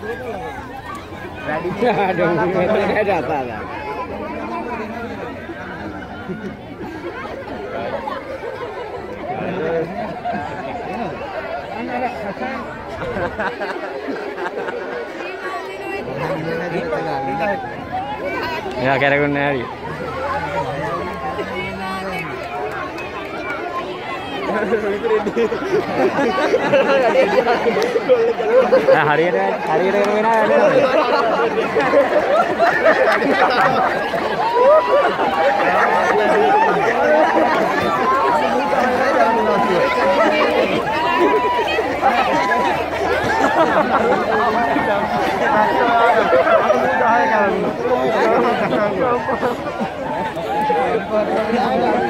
Aduh, nggak data lah. Ya kira guna hari. Hari ini mana? Aku